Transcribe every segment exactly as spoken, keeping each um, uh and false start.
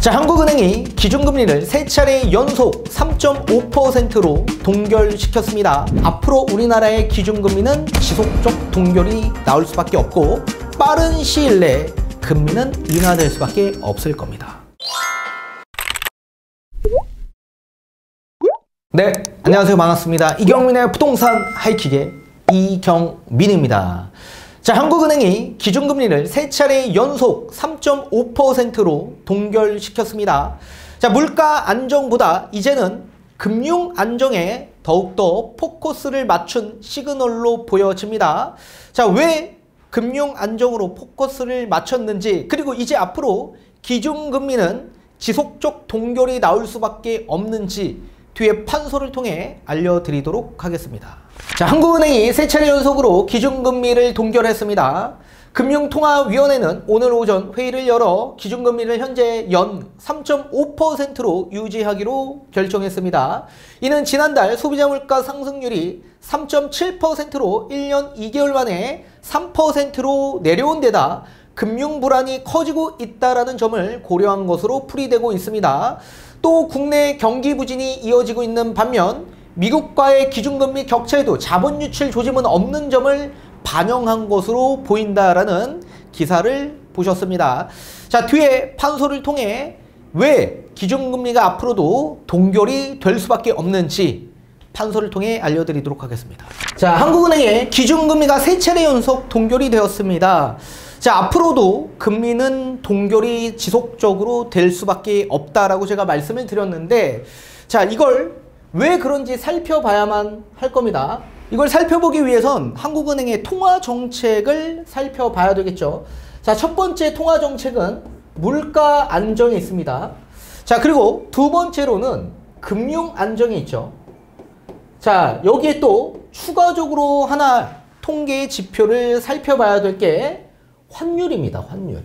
자, 한국은행이 기준금리를 세 차례 연속 삼 점 오 퍼센트로 동결시켰습니다. 앞으로 우리나라의 기준금리는 지속적 동결이 나올 수밖에 없고 빠른 시일 내에 금리는 인하될 수밖에 없을 겁니다. 네, 안녕하세요. 반갑습니다. 이경민의 부동산 하이킥의 이경민입니다. 자, 한국은행이 기준금리를 세 차례 연속 삼 점 오 퍼센트로 동결시켰습니다. 자, 물가 안정보다 이제는 금융 안정에 더욱더 포커스를 맞춘 시그널로 보여집니다. 자, 왜 금융 안정으로 포커스를 맞췄는지, 그리고 이제 앞으로 기준금리는 지속적 동결이 나올 수밖에 없는지 뒤에 판소를 통해 알려드리도록 하겠습니다. 자, 한국은행이 세 차례 연속으로 기준금리를 동결했습니다. 금융통화위원회는 오늘 오전 회의를 열어 기준금리를 현재 연 삼 점 오 퍼센트로 유지하기로 결정했습니다. 이는 지난달 소비자 물가 상승률이 삼 점 칠 퍼센트로 일 년 이 개월 만에 삼 퍼센트로 내려온 데다 금융 불안이 커지고 있다는 점을 고려한 것으로 풀이되고 있습니다. 또 국내 경기 부진이 이어지고 있는 반면 미국과의 기준금리 격차에도 자본 유출 조짐은 없는 점을 반영한 것으로 보인다라는 기사를 보셨습니다. 자, 뒤에 판소를 통해 왜 기준금리가 앞으로도 동결이 될 수밖에 없는지 판소를 통해 알려드리도록 하겠습니다. 자, 한국은행의 기준금리가 세 차례 연속 동결이 되었습니다. 자, 앞으로도 금리는 동결이 지속적으로 될 수밖에 없다라고 제가 말씀을 드렸는데, 자, 이걸 왜 그런지 살펴봐야만 할 겁니다. 이걸 살펴보기 위해선 한국은행의 통화정책을 살펴봐야 되겠죠. 자, 첫 번째 통화정책은 물가 안정에 있습니다. 자, 그리고 두 번째로는 금융 안정에 있죠. 자, 여기에 또 추가적으로 하나 통계의 지표를 살펴봐야 될 게 환율입니다. 환율.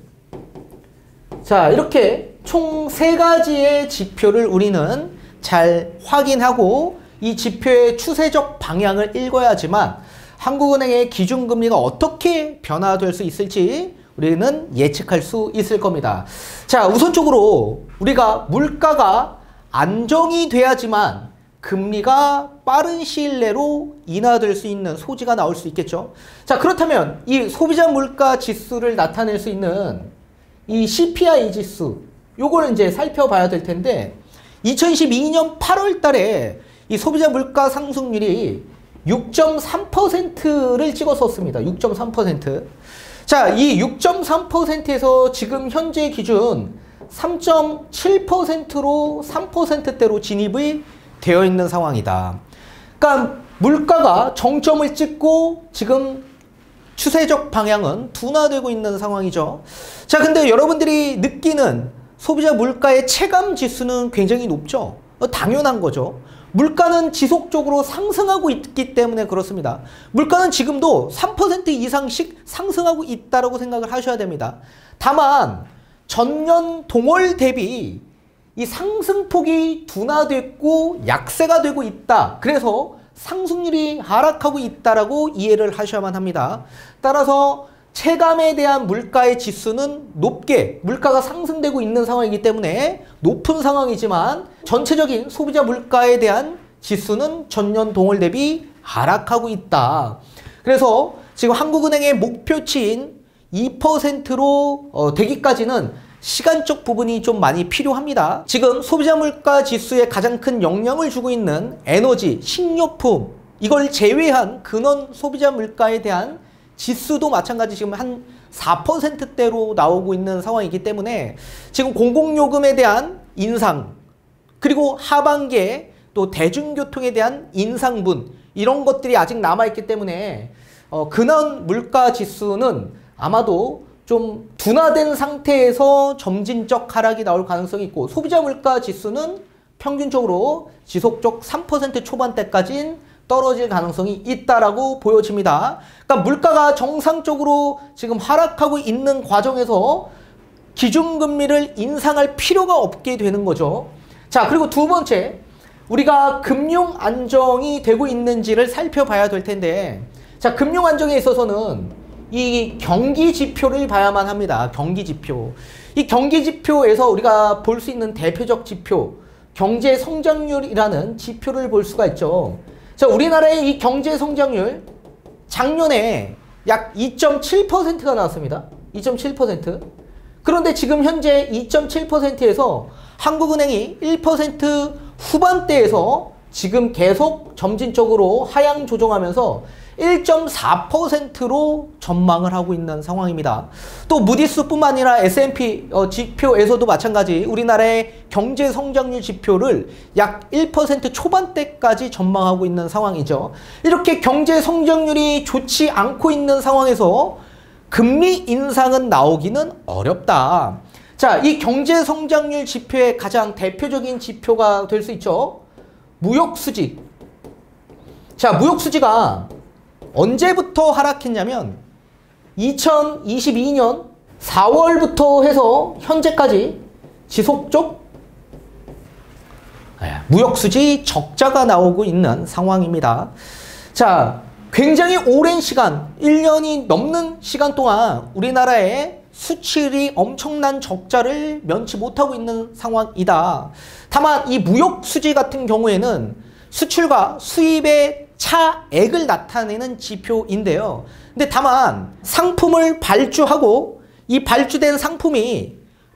자, 이렇게 총 세 가지의 지표를 우리는 잘 확인하고 이 지표의 추세적 방향을 읽어야지만 한국은행의 기준금리가 어떻게 변화될 수 있을지 우리는 예측할 수 있을 겁니다. 자, 우선적으로 우리가 물가가 안정이 돼야지만 금리가 빠른 시일 내로 인하될 수 있는 소지가 나올 수 있겠죠. 자, 그렇다면 이 소비자 물가 지수를 나타낼 수 있는 이 씨피아이 지수, 요거를 이제 살펴봐야 될 텐데, 이천십이 년 팔월 달에 이 소비자 물가 상승률이 육 점 삼 퍼센트를 찍었었습니다. 육 점 삼 퍼센트. 자, 이 육 점 삼 퍼센트에서 지금 현재 기준 삼 점 칠 퍼센트로 삼 퍼센트대로 진입이 되어 있는 상황이다. 그러니까 물가가 정점을 찍고 지금 추세적 방향은 둔화되고 있는 상황이죠. 자, 근데 여러분들이 느끼는 소비자 물가의 체감 지수는 굉장히 높죠. 당연한 거죠. 물가는 지속적으로 상승하고 있기 때문에 그렇습니다. 물가는 지금도 삼 퍼센트 이상씩 상승하고 있다고 생각을 하셔야 됩니다. 다만 전년 동월 대비 이 상승폭이 둔화됐고 약세가 되고 있다. 그래서 상승률이 하락하고 있다라고 이해를 하셔야만 합니다. 따라서 체감에 대한 물가의 지수는 높게 물가가 상승되고 있는 상황이기 때문에 높은 상황이지만 전체적인 소비자 물가에 대한 지수는 전년 동월 대비 하락하고 있다. 그래서 지금 한국은행의 목표치인 이 퍼센트로 어, 되기까지는 시간적 부분이 좀 많이 필요합니다. 지금 소비자 물가 지수에 가장 큰 영향을 주고 있는 에너지, 식료품, 이걸 제외한 근원 소비자 물가에 대한 지수도 마찬가지 지금 한 사 퍼센트대로 나오고 있는 상황이기 때문에 지금 공공요금에 대한 인상, 그리고 하반기에 또 대중교통에 대한 인상분, 이런 것들이 아직 남아있기 때문에 어, 근원 물가 지수는 아마도 좀 둔화된 상태에서 점진적 하락이 나올 가능성이 있고, 소비자 물가 지수는 평균적으로 지속적 삼 퍼센트 초반대까지는 떨어질 가능성이 있다라고 보여집니다. 그러니까 물가가 정상적으로 지금 하락하고 있는 과정에서 기준금리를 인상할 필요가 없게 되는 거죠. 자, 그리고 두 번째, 우리가 금융 안정이 되고 있는지를 살펴봐야 될 텐데, 자, 금융 안정에 있어서는 이 경기 지표를 봐야만 합니다. 경기 지표. 이 경기 지표에서 우리가 볼 수 있는 대표적 지표, 경제 성장률이라는 지표를 볼 수가 있죠. 자, 우리나라의 이 경제 성장률 작년에 약 이 점 칠 퍼센트가 나왔습니다. 이 점 칠 퍼센트. 그런데 지금 현재 이 점 칠 퍼센트에서 한국은행이 일 퍼센트 후반대에서 지금 계속 점진적으로 하향 조정하면서 일 점 사 퍼센트로 전망을 하고 있는 상황입니다. 또 무디스뿐만 아니라 에스 앤 피 어, 지표에서도 마찬가지 우리나라의 경제 성장률 지표를 약 일 퍼센트 초반대까지 전망하고 있는 상황이죠. 이렇게 경제 성장률이 좋지 않고 있는 상황에서 금리 인상은 나오기는 어렵다. 자, 이 경제 성장률 지표의 가장 대표적인 지표가 될 수 있죠. 무역수지. 자, 무역수지가 언제부터 하락했냐면 이천이십이 년 사월부터 해서 현재까지 지속적 무역수지 적자가 나오고 있는 상황입니다. 자, 굉장히 오랜 시간, 일 년이 넘는 시간 동안 우리나라의 수출이 엄청난 적자를 면치 못하고 있는 상황이다. 다만 이 무역수지 같은 경우에는 수출과 수입의 차액을 나타내는 지표인데요. 근데 다만 상품을 발주하고 이 발주된 상품이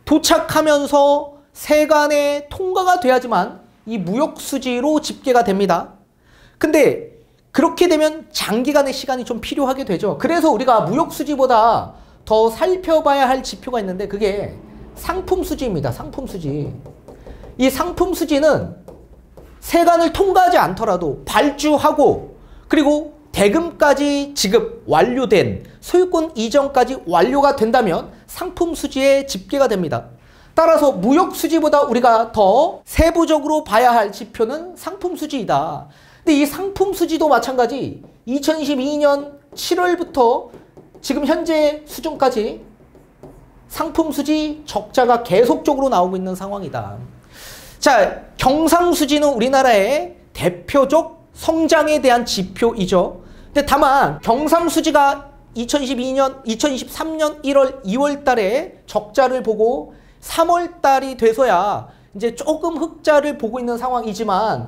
도착하면서 세관에 통과가 돼야지만 이 무역수지로 집계가 됩니다. 근데 그렇게 되면 장기간의 시간이 좀 필요하게 되죠. 그래서 우리가 무역수지보다 더 살펴봐야 할 지표가 있는데 그게 상품수지입니다. 상품수지. 이 상품수지는 세관을 통과하지 않더라도 발주하고 그리고 대금까지 지급 완료된 소유권 이전까지 완료가 된다면 상품수지에 집계가 됩니다. 따라서 무역수지보다 우리가 더 세부적으로 봐야 할 지표는 상품수지이다. 근데 이 상품수지도 마찬가지 이천이십이 년 칠월부터 지금 현재 수준까지 상품수지 적자가 계속적으로 나오고 있는 상황이다. 자, 경상수지는 우리나라의 대표적 성장에 대한 지표이죠. 근데 다만 경상수지가 이천이십이 년, 이천이십삼 년 일월, 이월 달에 적자를 보고 삼월 달이 돼서야 이제 조금 흑자를 보고 있는 상황이지만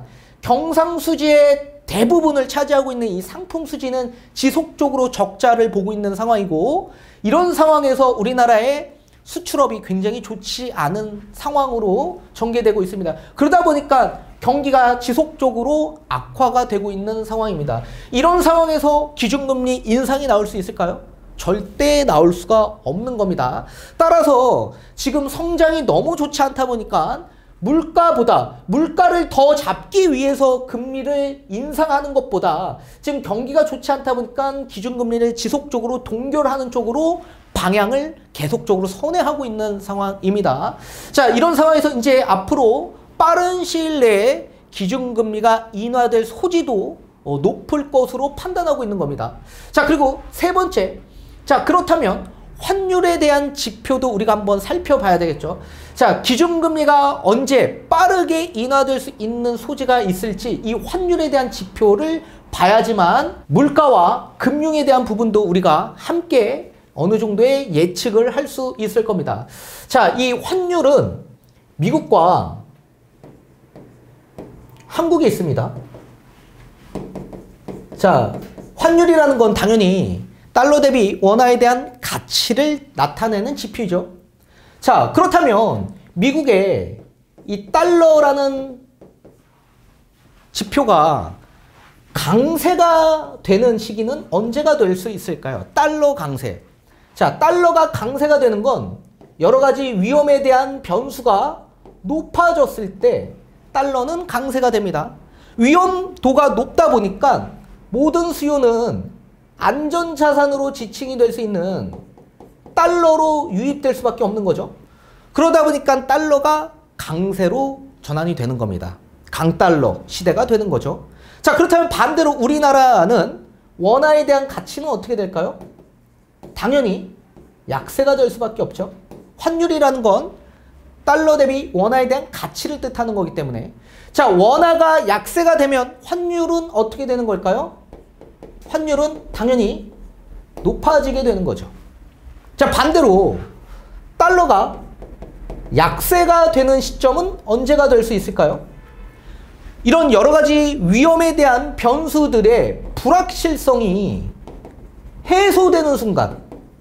경상수지의 대부분을 차지하고 있는 이 상품수지는 지속적으로 적자를 보고 있는 상황이고 이런 상황에서 우리나라의 수출업이 굉장히 좋지 않은 상황으로 전개되고 있습니다. 그러다 보니까 경기가 지속적으로 악화가 되고 있는 상황입니다. 이런 상황에서 기준금리 인상이 나올 수 있을까요? 절대 나올 수가 없는 겁니다. 따라서 지금 성장이 너무 좋지 않다 보니까 물가보다 물가를 더 잡기 위해서 금리를 인상하는 것보다 지금 경기가 좋지 않다 보니까 기준금리를 지속적으로 동결하는 쪽으로 방향을 계속적으로 선회하고 있는 상황입니다. 자, 이런 상황에서 이제 앞으로 빠른 시일 내에 기준금리가 인하될 소지도 어, 높을 것으로 판단하고 있는 겁니다. 자, 그리고 세 번째. 자, 그렇다면 환율에 대한 지표도 우리가 한번 살펴봐야 되겠죠. 자, 기준금리가 언제 빠르게 인하될 수 있는 소지가 있을지 이 환율에 대한 지표를 봐야지만 물가와 금융에 대한 부분도 우리가 함께 어느 정도의 예측을 할 수 있을 겁니다. 자, 이 환율은 미국과 한국에 있습니다. 자, 환율이라는 건 당연히 달러 대비 원화에 대한 가치를 나타내는 지표죠. 자, 그렇다면 미국의 이 달러라는 지표가 강세가 되는 시기는 언제가 될 수 있을까요? 달러 강세. 자, 달러가 강세가 되는 건 여러 가지 위험에 대한 변수가 높아졌을 때 달러는 강세가 됩니다. 위험도가 높다 보니까 모든 수요는 안전자산으로 지칭이 될 수 있는 달러로 유입될 수밖에 없는 거죠. 그러다 보니까 달러가 강세로 전환이 되는 겁니다. 강달러 시대가 되는 거죠. 자, 그렇다면 반대로 우리나라는 원화에 대한 가치는 어떻게 될까요? 당연히 약세가 될 수밖에 없죠. 환율이라는 건 달러 대비 원화에 대한 가치를 뜻하는 거기 때문에 자, 원화가 약세가 되면 환율은 어떻게 되는 걸까요? 환율은 당연히 높아지게 되는 거죠. 자, 반대로 달러가 약세가 되는 시점은 언제가 될 수 있을까요? 이런 여러 가지 위험에 대한 변수들의 불확실성이 해소되는 순간,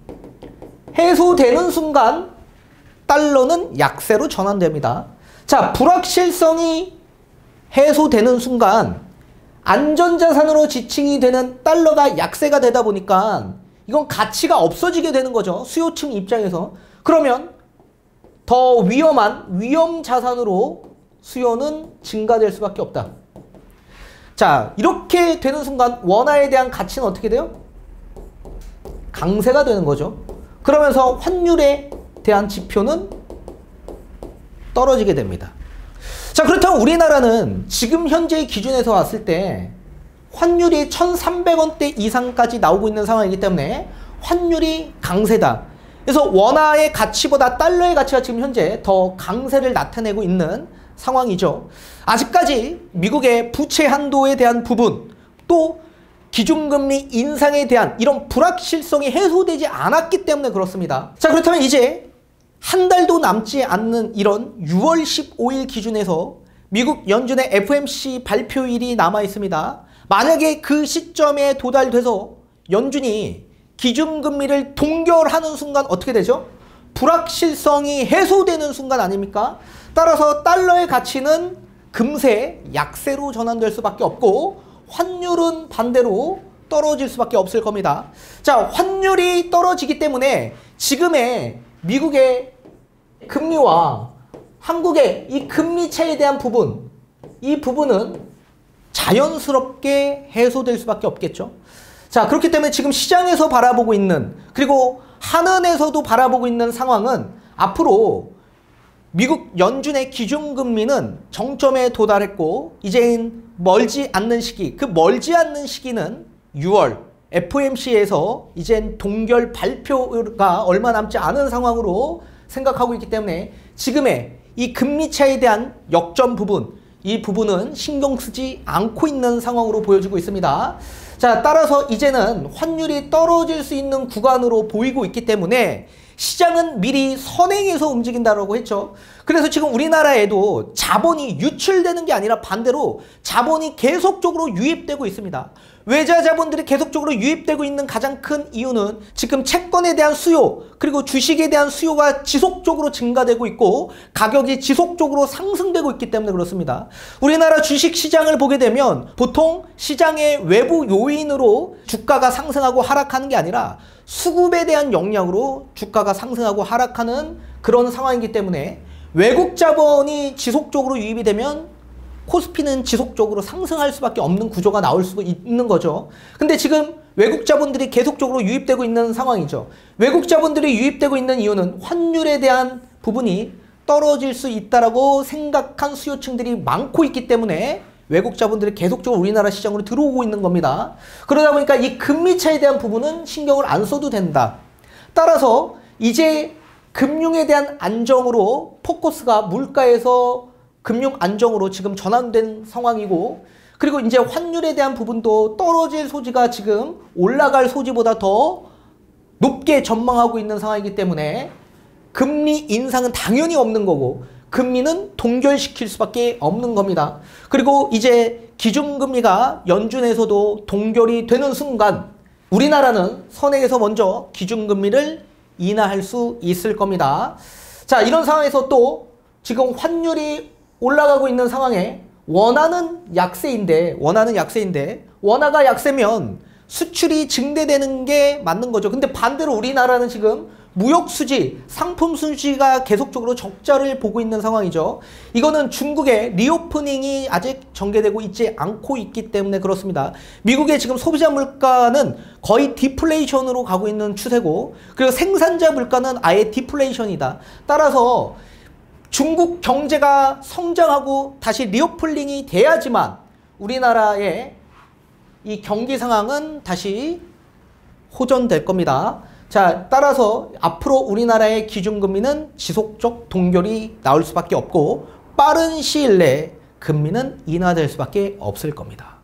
해소되는 순간 달러는 약세로 전환됩니다. 자, 불확실성이 해소되는 순간 안전자산으로 지칭이 되는 달러가 약세가 되다 보니까 이건 가치가 없어지게 되는 거죠. 수요층 입장에서. 그러면 더 위험한 위험자산으로 수요는 증가될 수밖에 없다. 자, 이렇게 되는 순간 원화에 대한 가치는 어떻게 돼요? 강세가 되는 거죠. 그러면서 환율에 대한 지표는 떨어지게 됩니다. 자, 그렇다면 우리나라는 지금 현재의 기준에서 왔을 때 환율이 천삼백 원대 이상까지 나오고 있는 상황이기 때문에 환율이 강세다. 그래서 원화의 가치보다 달러의 가치가 지금 현재 더 강세를 나타내고 있는 상황이죠. 아직까지 미국의 부채 한도에 대한 부분, 또 기준금리 인상에 대한 이런 불확실성이 해소되지 않았기 때문에 그렇습니다. 자, 그렇다면 이제 한 달도 남지 않는 이런 유월 십오일 기준에서 미국 연준의 에프오엠씨 발표일이 남아 있습니다. 만약에 그 시점에 도달돼서 연준이 기준금리를 동결하는 순간 어떻게 되죠? 불확실성이 해소되는 순간 아닙니까? 따라서 달러의 가치는 금세 약세로 전환될 수밖에 없고 환율은 반대로 떨어질 수밖에 없을 겁니다. 자, 환율이 떨어지기 때문에 지금의 미국의 금리와 한국의 이 금리 차이에 대한 부분, 이 부분은 자연스럽게 해소될 수밖에 없겠죠. 자, 그렇기 때문에 지금 시장에서 바라보고 있는, 그리고 한은에서도 바라보고 있는 상황은 앞으로 미국 연준의 기준금리는 정점에 도달했고 이제는 멀지 않는 시기, 그 멀지 않는 시기는 유월 에프오엠씨에서 이젠 동결 발표가 얼마 남지 않은 상황으로 생각하고 있기 때문에 지금의 이 금리 차이에 대한 역전 부분, 이 부분은 신경 쓰지 않고 있는 상황으로 보여지고 있습니다. 자, 따라서 이제는 환율이 떨어질 수 있는 구간으로 보이고 있기 때문에 시장은 미리 선행해서 움직인다고 했죠. 그래서 지금 우리나라에도 자본이 유출되는 게 아니라 반대로 자본이 계속적으로 유입되고 있습니다. 외자 자본들이 계속적으로 유입되고 있는 가장 큰 이유는 지금 채권에 대한 수요, 그리고 주식에 대한 수요가 지속적으로 증가되고 있고 가격이 지속적으로 상승되고 있기 때문에 그렇습니다. 우리나라 주식 시장을 보게 되면 보통 시장의 외부 요인으로 주가가 상승하고 하락하는 게 아니라 수급에 대한 영향으로 주가가 상승하고 하락하는 그런 상황이기 때문에 외국 자본이 지속적으로 유입이 되면 코스피는 지속적으로 상승할 수밖에 없는 구조가 나올 수 있는 거죠. 근데 지금 외국 자본들이 계속적으로 유입되고 있는 상황이죠. 외국 자본들이 유입되고 있는 이유는 환율에 대한 부분이 떨어질 수 있다라고 생각한 수요층들이 많고 있기 때문에 외국 자본들이 계속적으로 우리나라 시장으로 들어오고 있는 겁니다. 그러다 보니까 이 금리 차이에 대한 부분은 신경을 안 써도 된다. 따라서 이제 금융에 대한 안정으로 포커스가 물가에서 금융 안정으로 지금 전환된 상황이고, 그리고 이제 환율에 대한 부분도 떨어질 소지가 지금 올라갈 소지보다 더 높게 전망하고 있는 상황이기 때문에 금리 인상은 당연히 없는 거고 금리는 동결시킬 수밖에 없는 겁니다. 그리고 이제 기준금리가 연준에서도 동결이 되는 순간 우리나라는 선행에서 먼저 기준금리를 인하할 수 있을 겁니다. 자, 이런 상황에서 또 지금 환율이 올라가고 있는 상황에 원화는 약세인데 원화는 약세인데 원화가 약세면 수출이 증대되는 게 맞는 거죠. 근데 반대로 우리나라는 지금 무역 수지, 상품 수지가 계속적으로 적자를 보고 있는 상황이죠. 이거는 중국의 리오프닝이 아직 전개되고 있지 않고 있기 때문에 그렇습니다. 미국의 지금 소비자 물가는 거의 디플레이션으로 가고 있는 추세고, 그리고 생산자 물가는 아예 디플레이션이다. 따라서 중국 경제가 성장하고 다시 리오플링이 돼야지만 우리나라의 이 경기 상황은 다시 호전될 겁니다. 자, 따라서 앞으로 우리나라의 기준금리는 지속적 동결이 나올 수밖에 없고 빠른 시일 내에 금리는 인하될 수밖에 없을 겁니다.